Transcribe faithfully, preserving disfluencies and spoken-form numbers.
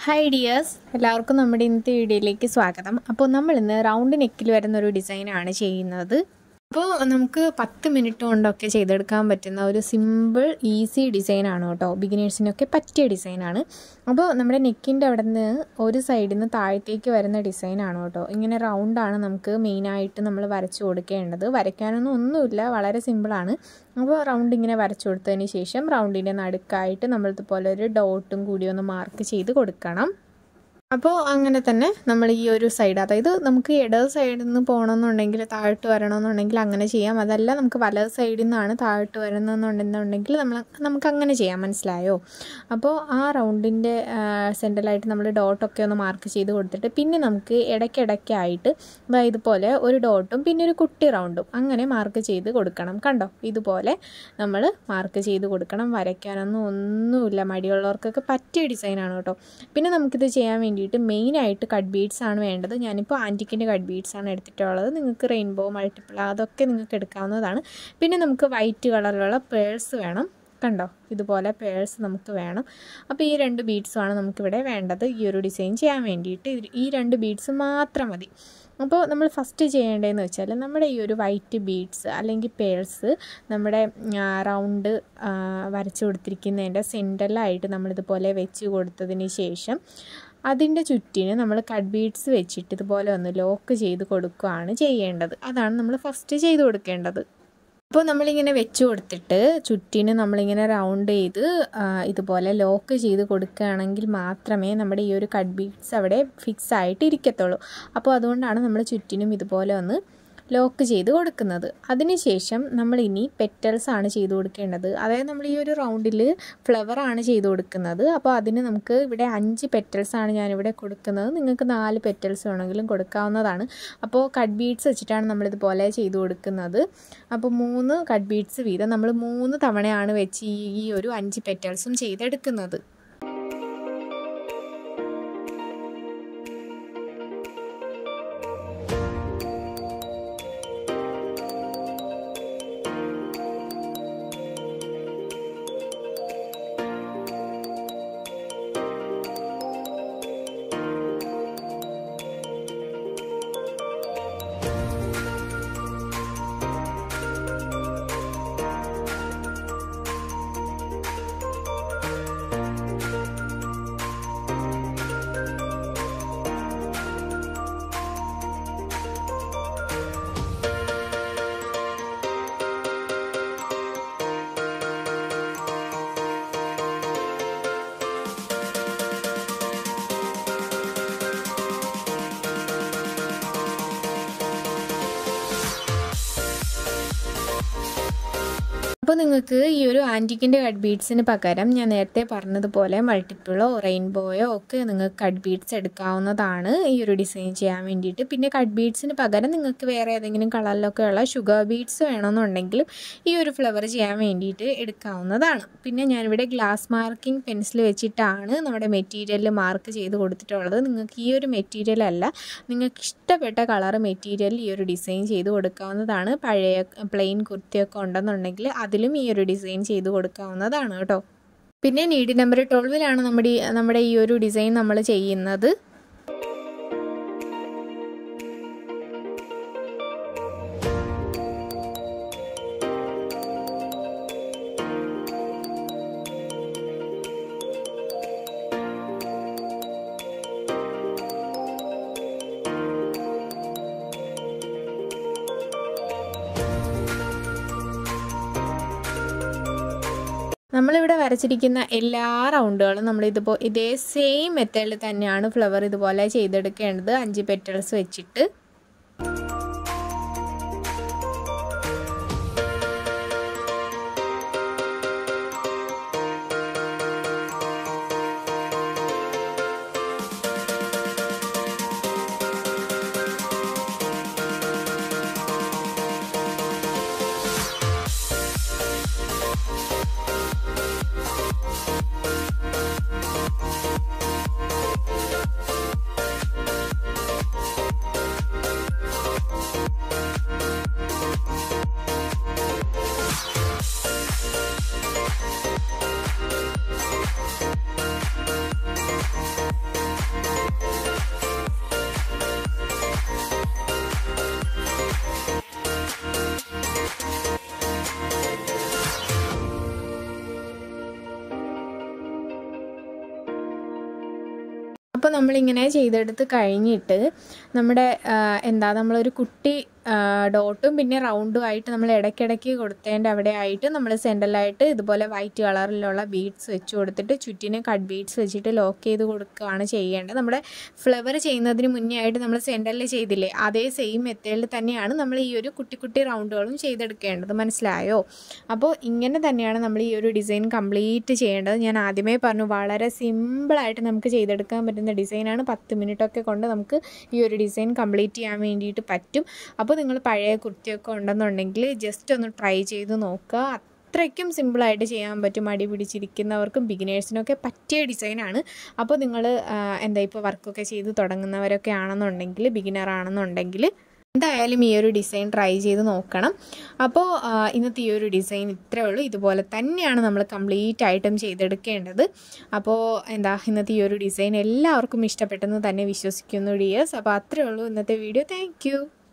Hi dears, എല്ലാവർക്കും നമ്മുടെ ഇന്നത്തെ വീഡിയോയിലേക്ക് സ്വാഗതം. അപ്പോൾ നമ്മൾ ഇന്ന് റൗണ്ട് നെക്കിൽ വരുന്ന ഒരു ഡിസൈൻ ആണ് ചെയ്യുന്നത്. അപ്പോൾ നമുക്ക് പത്ത് മിനിറ്റ് കൊണ്ടൊക്കെ ചെയ്തെടുക്കാൻ പറ്റുന്ന ഒരു സിമ്പിൾ ഈസി ഡിസൈൻ ആണ് കേട്ടോ. ബിഗിനേഴ്സിനൊക്കെ പറ്റിയ ഡിസൈൻ ആണ്. അപ്പോൾ നമ്മുടെ നെക്കിൻ്റെ അവിടെ നിന്ന് ഒരു സൈഡിൽ നിന്ന് താഴത്തേക്ക് വരുന്ന ഡിസൈൻ ആണ് കേട്ടോ. ഇങ്ങനെ റൗണ്ടാണ് നമുക്ക് മെയിനായിട്ട് നമ്മൾ വരച്ചു കൊടുക്കേണ്ടത്. വരയ്ക്കാനൊന്നും ഒന്നുമില്ല, വളരെ സിമ്പിളാണ്. അപ്പോൾ റൗണ്ട് ഇങ്ങനെ വരച്ചു കൊടുത്തതിന് ശേഷം റൗണ്ടിൻ്റെ നടുക്കായിട്ട് നമ്മളിതുപോലെ ഒരു ഡോട്ടും കൂടി ഒന്ന് മാർക്ക് ചെയ്ത് കൊടുക്കണം. അപ്പോൾ അങ്ങനെ തന്നെ നമ്മൾ ഈ ഒരു സൈഡ്, അതായത് നമുക്ക് ഇടത് സൈഡിൽ നിന്ന് പോകണമെന്നുണ്ടെങ്കിൽ താഴോട്ട് വരണമെന്നുണ്ടെങ്കിൽ അങ്ങനെ ചെയ്യാം. അതല്ല നമുക്ക് വലത് സൈഡിൽ നിന്നാണ് താഴോട്ട് വരുന്നതെന്നുണ്ടെന്നുണ്ടെങ്കിൽ നമ്മൾ നമുക്ക് അങ്ങനെ ചെയ്യാം. മനസ്സിലായോ? അപ്പോൾ ആ റൗണ്ടിൻ്റെ സെൻറ്ററിലായിട്ട് നമ്മൾ ഡോട്ടൊക്കെ ഒന്ന് മാർക്ക് ചെയ്ത് കൊടുത്തിട്ട് പിന്നെ നമുക്ക് ഇടയ്ക്കിടയ്ക്കായിട്ട് ഇതുപോലെ ഒരു ഡോട്ടും പിന്നെ ഒരു കുട്ടി റൗണ്ടും അങ്ങനെ മാർക്ക് ചെയ്ത് കൊടുക്കണം. കണ്ടോ? ഇതുപോലെ നമ്മൾ മാർക്ക് ചെയ്ത് കൊടുക്കണം. വരയ്ക്കാനൊന്നും ഒന്നുമില്ല, മടിയുള്ളവർക്കൊക്കെ പറ്റിയ ഡിസൈനാണ് കേട്ടോ. പിന്നെ നമുക്കിത് ചെയ്യാൻ വേണ്ടി വേണ്ടിയിട്ട് മെയിനായിട്ട് കട്ട് ബീഡ്സ് ആണ് വേണ്ടത്. ഞാനിപ്പോൾ ആൻറ്റിക്കിൻ്റെ കട്ട് ബീഡ്സ് ആണ് എടുത്തിട്ടുള്ളത്. നിങ്ങൾക്ക് റെയിൻബോ, മൾട്ടിപ്പിൾ അതൊക്കെ നിങ്ങൾക്ക് എടുക്കാവുന്നതാണ്. പിന്നെ നമുക്ക് വൈറ്റ് കളറിലുള്ള പേഴ്സ് വേണം. കണ്ടോ? ഇതുപോലെ പേഴ്സ് നമുക്ക് വേണം. അപ്പോൾ ഈ രണ്ട് ബീഡ്സുമാണ് നമുക്കിവിടെ വേണ്ടത് ഈ ഒരു ഡിസൈൻ ചെയ്യാൻ വേണ്ടിയിട്ട്. ഈ രണ്ട് ബീഡ്സ് മാത്രം മതി. അപ്പോൾ നമ്മൾ ഫസ്റ്റ് ചെയ്യേണ്ടതെന്ന് വെച്ചാൽ നമ്മുടെ ഈ ഒരു വൈറ്റ് ബീഡ്സ് അല്ലെങ്കിൽ പേഴ്സ് നമ്മുടെ റൗണ്ട് വരച്ചു കൊടുത്തിരിക്കുന്നതിൻ്റെ സെൻറ്ററിലായിട്ട് നമ്മളിതുപോലെ വെച്ച് കൊടുത്തതിന് ശേഷം അതിൻ്റെ ചുറ്റിന് നമ്മൾ കട്ട് ബീഡ്സ് വെച്ചിട്ട് ഇതുപോലെ ഒന്ന് ലോക്ക് ചെയ്ത് കൊടുക്കുകയാണ് ചെയ്യേണ്ടത്. അതാണ് നമ്മൾ ഫസ്റ്റ് ചെയ്ത് കൊടുക്കേണ്ടത്. അപ്പോൾ നമ്മളിങ്ങനെ വെച്ച് കൊടുത്തിട്ട് ചുറ്റിന് നമ്മളിങ്ങനെ റൗണ്ട് ചെയ്ത് ഇതുപോലെ ലോക്ക് ചെയ്ത് കൊടുക്കുകയാണെങ്കിൽ മാത്രമേ നമ്മുടെ ഈ ഒരു കട്ട് ബീഡ്സ് അവിടെ ഫിക്സ് ആയിട്ട് ഇരിക്കത്തുള്ളൂ. അപ്പോൾ അതുകൊണ്ടാണ് നമ്മൾ ചുറ്റിനും ഇതുപോലെ ഒന്ന് ലോക്ക് ചെയ്ത് കൊടുക്കുന്നത്. അതിനുശേഷം നമ്മളിനി പെറ്റൽസ് ആണ് ചെയ്ത് കൊടുക്കേണ്ടത്. അതായത് നമ്മൾ ഈ ഒരു റൗണ്ടിൽ ഫ്ലവർ ആണ് ചെയ്ത് കൊടുക്കുന്നത്. അപ്പോൾ അതിന് നമുക്ക് ഇവിടെ അഞ്ച് പെറ്റൽസ് ആണ് ഞാനിവിടെ കൊടുക്കുന്നത്. നിങ്ങൾക്ക് നാല് പെറ്റൽസ് വേണമെങ്കിലും കൊടുക്കാവുന്നതാണ്. അപ്പോൾ കട്ട് ബീഡ്സ് വെച്ചിട്ടാണ് നമ്മളിതുപോലെ ചെയ്ത് കൊടുക്കുന്നത്. അപ്പോൾ മൂന്ന് കട്ട് ബീഡ്സ് വീതം നമ്മൾ മൂന്ന് തവണയാണ് വെച്ച് ഈ ഒരു അഞ്ച് പെറ്റൽസും ചെയ്തെടുക്കുന്നത്. അപ്പോൾ നിങ്ങൾക്ക് ഈ ഒരു ആൻറ്റിക്കിൻ്റെ കട്ട് ബീഡ്സിന് പകരം ഞാൻ നേരത്തെ പറഞ്ഞതുപോലെ മൾട്ടിപ്പിളോ റെയിൻബോയോ ഒക്കെ നിങ്ങൾക്ക് കട്ട് ബീഡ്സ് എടുക്കാവുന്നതാണ് ഈ ഒരു ഡിസൈൻ ചെയ്യാൻ വേണ്ടിയിട്ട്. പിന്നെ കട്ട് ബീഡ്സിന് പകരം നിങ്ങൾക്ക് വേറെ ഏതെങ്കിലും കളറിലൊക്കെ ഉള്ള ഷുഗർ ബീഡ്സ് വേണമെന്നുണ്ടെങ്കിലും ഈ ഒരു ഫ്ലവർ ചെയ്യാൻ വേണ്ടിയിട്ട് എടുക്കാവുന്നതാണ്. പിന്നെ ഞാനിവിടെ ഗ്ലാസ് മാർക്കിംഗ് പെൻസിൽ വെച്ചിട്ടാണ് നമ്മുടെ മെറ്റീരിയൽ മാർക്ക് ചെയ്ത് കൊടുത്തിട്ടുള്ളത്. നിങ്ങൾക്ക് ഈ ഒരു മെറ്റീരിയൽ അല്ല, നിങ്ങൾക്ക് ഇഷ്ടപ്പെട്ട കളർ മെറ്റീരിയൽ ഈ ഒരു ഡിസൈൻ ചെയ്ത് കൊടുക്കാവുന്നതാണ്. പഴയ പ്ലെയിൻ കുർത്തിയൊക്കെ ഉണ്ടെന്നുണ്ടെങ്കിൽ അതിലും ഈ ഒരു ഡിസൈൻ ചെയ്ത് കൊടുക്കാവുന്നതാണ് കേട്ടോ. പിന്നെ നീഡ് നമ്പർ ട്വൽവിലാണ് നമ്മുടെ നമ്മുടെ ഈ ഒരു ഡിസൈൻ നമ്മൾ ചെയ്യുന്നത്. നമ്മളിവിടെ വരച്ചിരിക്കുന്ന എല്ലാ റൗണ്ടുകളും നമ്മൾ ഇതുപോലെ ഇതേ സെയിം മെത്തേഡിൽ തന്നെയാണ് ഫ്ലവർ ഇതുപോലെ ചെയ്തെടുക്കേണ്ടത്. അഞ്ച് പെറ്റൽസ് വെച്ചിട്ട് അപ്പോൾ നമ്മളിങ്ങനെ ചെയ്തെടുത്ത് കഴിഞ്ഞിട്ട് നമ്മുടെ എന്താ നമ്മളൊരു കുട്ടി ഡോട്ടും പിന്നെ റൗണ്ടും ആയിട്ട് നമ്മൾ ഇടയ്ക്കിടയ്ക്ക് കൊടുത്തതിൻ്റെ അവിടെ ആയിട്ട് നമ്മൾ സെൻറ്ററിലായിട്ട് ഇതുപോലെ വൈറ്റ് കളറിലുള്ള ബീഡ്സ് വെച്ച് കൊടുത്തിട്ട് ചുറ്റിനും കട്ട് ബീഡ്സ് വെച്ചിട്ട് ലോക്ക് ചെയ്ത് കൊടുക്കുകയാണ് ചെയ്യേണ്ടത്. നമ്മുടെ ഫ്ലവർ ചെയ്യുന്നതിന് മുന്നേ ആയിട്ട് നമ്മൾ സെൻറ്ററിൽ ചെയ്തില്ലേ, അതേ സെയിം മെത്തേഡിൽ തന്നെയാണ് നമ്മൾ ഈ ഒരു കുട്ടി കുട്ടി റൗണ്ടുകളും ചെയ്തെടുക്കേണ്ടത്. മനസ്സിലായോ? അപ്പോൾ ഇങ്ങനെ തന്നെയാണ് നമ്മൾ ഈ ഒരു ഡിസൈൻ കംപ്ലീറ്റ് ചെയ്യേണ്ടത്. ഞാൻ ആദ്യമേ പറഞ്ഞു, വളരെ സിമ്പിളായിട്ട് നമുക്ക് ചെയ്തെടുക്കാൻ പറ്റുന്ന ഡിസൈനാണ്. പത്ത് മിനിറ്റൊക്കെ കൊണ്ട് നമുക്ക് ഈ ഒരു ഡിസൈൻ കംപ്ലീറ്റ് ചെയ്യാൻ വേണ്ടിയിട്ട് പറ്റും. അപ്പോൾ നിങ്ങൾ പഴയ കുർത്തിയൊക്കെ ഉണ്ടെന്നുണ്ടെങ്കിൽ ജസ്റ്റ് ഒന്ന് ട്രൈ ചെയ്ത് നോക്കുക. അത്രയ്ക്കും സിമ്പിളായിട്ട് ചെയ്യാൻ പറ്റും. മടി പിടിച്ചിരിക്കുന്നവർക്കും ബിഗിനേഴ്സിനൊക്കെ പറ്റിയ ഡിസൈനാണ്. അപ്പോൾ നിങ്ങൾ എന്താ ഇപ്പോൾ വർക്കൊക്കെ ചെയ്ത് തുടങ്ങുന്നവരൊക്കെ ആണെന്നുണ്ടെങ്കിൽ, ബിഗിനർ ആണെന്നുണ്ടെങ്കിൽ എന്തായാലും ഈ ഒരു ഡിസൈൻ ട്രൈ ചെയ്ത് നോക്കണം. അപ്പോൾ ഇന്നത്തെ ഈ ഒരു ഡിസൈൻ ഇത്രയേ ഉള്ളൂ. ഇതുപോലെ തന്നെയാണ് നമ്മൾ കംപ്ലീറ്റ് ആയിട്ടും ചെയ്തെടുക്കേണ്ടത്. അപ്പോൾ എന്താ ഇന്നത്തെ ഈ ഒരു ഡിസൈൻ എല്ലാവർക്കും ഇഷ്ടപ്പെട്ടെന്ന് തന്നെ വിശ്വസിക്കുന്നു ഡിയേഴ്സ്. അപ്പോൾ അത്രയേ ഉള്ളൂ ഇന്നത്തെ വീഡിയോ. താങ്ക്